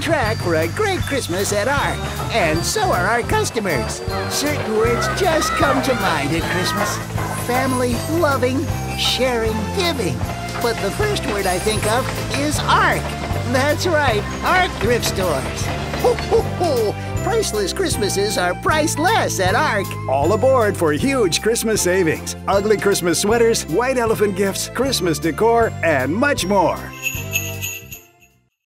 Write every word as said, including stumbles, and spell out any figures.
track for a great Christmas at ARC, and so are our customers. Certain words just come to mind at Christmas. Family, loving, sharing, giving. But the first word I think of is ARC. That's right, ARC thrift stores. Ho, ho, ho! Priceless Christmases are priceless at ARC. All aboard for huge Christmas savings. Ugly Christmas sweaters, white elephant gifts, Christmas decor, and much more.